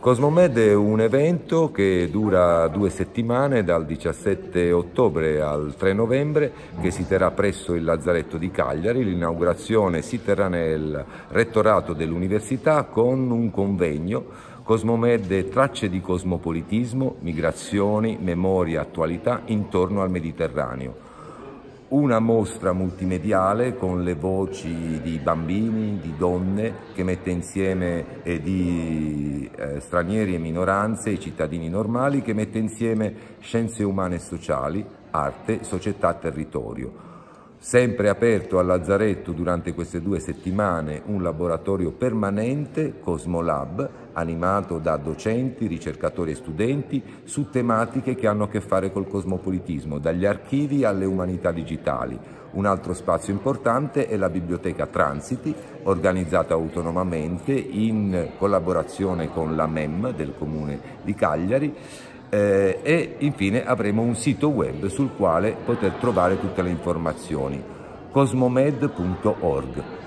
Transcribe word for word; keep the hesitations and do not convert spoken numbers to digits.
Cosmomed è un evento che dura due settimane, dal diciassette ottobre al tre novembre, che si terrà presso il Lazzaretto di Cagliari. L'inaugurazione si terrà nel rettorato dell'università con un convegno Cosmomed, tracce di cosmopolitismo, migrazioni, memoria, attualità intorno al Mediterraneo. Una mostra multimediale con le voci di bambini, di donne, che mette insieme eh, di eh, stranieri e minoranze, i cittadini normali, che mette insieme scienze umane e sociali, arte, società, territorio. Sempre aperto al Lazzaretto durante queste due settimane un laboratorio permanente, Cosmolab, animato da docenti, ricercatori e studenti su tematiche che hanno a che fare col cosmopolitismo, dagli archivi alle umanità digitali. Un altro spazio importante è la Biblioteca Transiti, organizzata autonomamente in collaborazione con la M E M del Comune di Cagliari. Eh, e infine avremo un sito web sul quale poter trovare tutte le informazioni, cosmomed punto org.